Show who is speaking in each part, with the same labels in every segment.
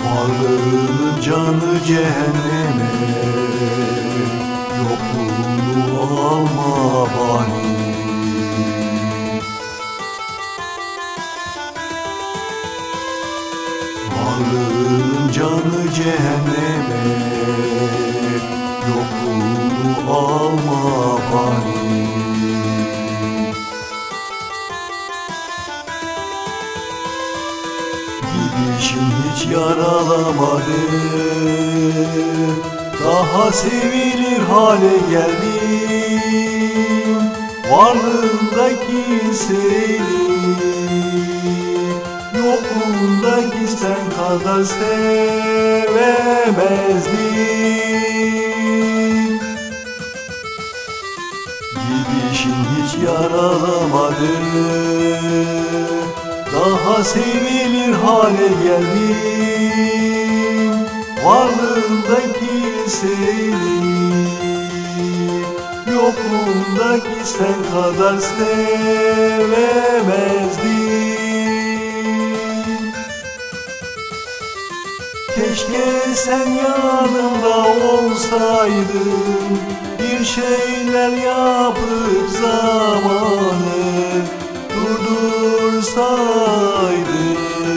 Speaker 1: Varlığın canı cehenneme, yokluğunu alma bani. Varlığın canı cehenneme, yokluğunu alma bani. Gidişin hiç yaralamadı, daha sevilir hale geldim. Varlığındaki seni, yokluğundaki sen kadar sevemezdim. Gidişin hiç yaralamadı, daha sevilir hale geldim. Varlığındaki seni, yokluğundaki sen kadar sevemezdim. Keşke sen yanımda olsaydın, bir şeyler yapıp zamanı durdursaydın.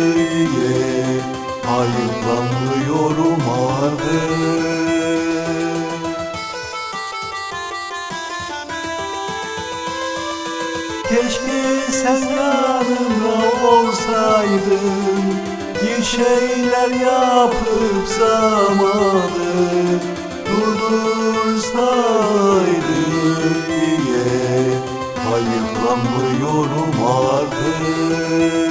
Speaker 1: Hayıflanmıyorum artık. Keşke sen yanımda olsaydın, bir şeyler yapıp zamanı durdursaydın diye hayıflanmıyorum artık.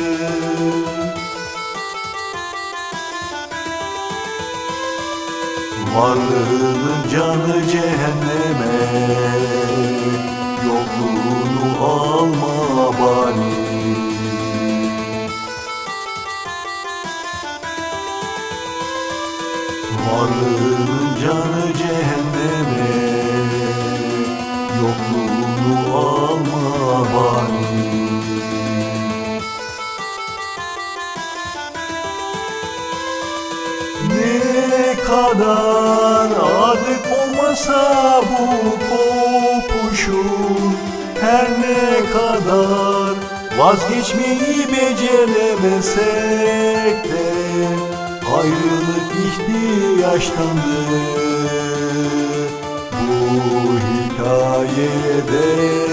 Speaker 1: Varlığın canı cehenneme, yokluğunu alma bani. Varlığın canı cehenneme, yokluğunu alma bani. Ne kadar adık olmasa bu kopuşun, her ne kadar vazgeçmeyi beceremesek de, ayrılık ihtiyaçtandır bu hikayede.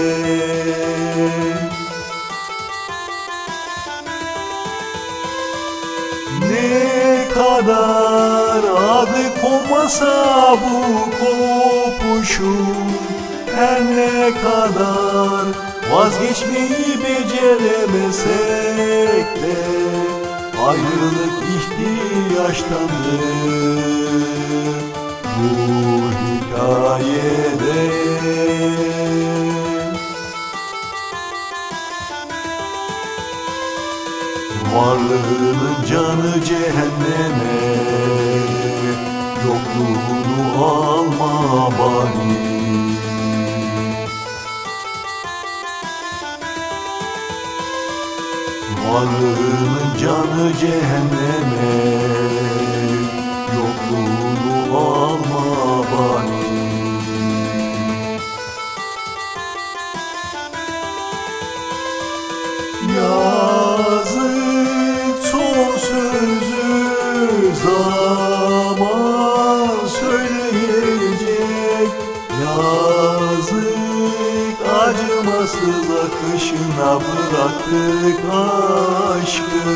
Speaker 1: Ne kadar adı konmasa bu kopuşun, her ne kadar vazgeçmeyi beceremesek de, ayrılık ihtiyaçtandır bu hikayede. Varlığın canı cehenneme, yokluğunu alma bani. Varlığın canı cehenneme, yokluğunu alma bani. Yazık son sözü zaman söyleyecek, yazık acımasız akışına bıraktık aşkı.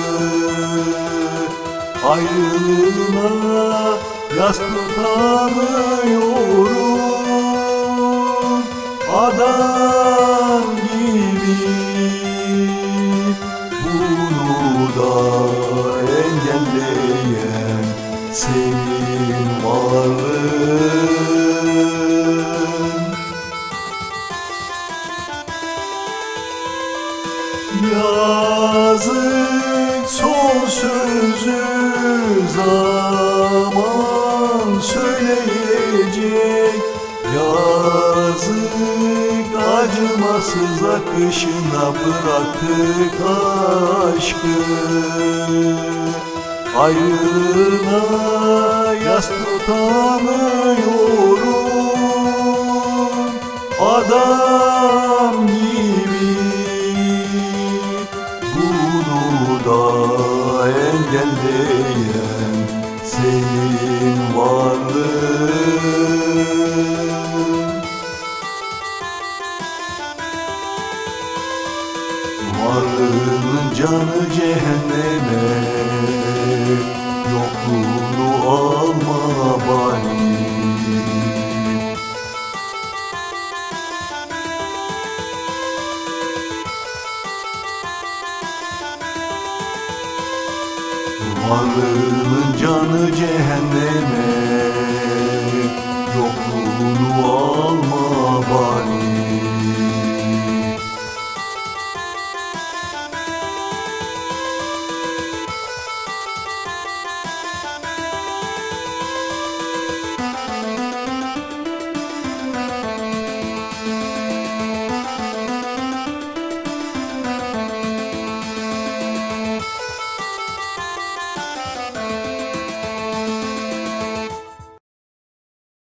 Speaker 1: Ayrılığına yas tutamıyorum adam gibi. Bunu da engelleyen senin varlığın. Yazık son sözü zaman söyleyecek, yazık acımasız akışına bıraktık aşkı. Ayrına yas tutamıyorum adam gibi. Bunu da engelleyen senin varlığın. Varlığın canı cehenneme, yokluğunu alma bari. Varlığın canı cehenneme, yokluğunu alma.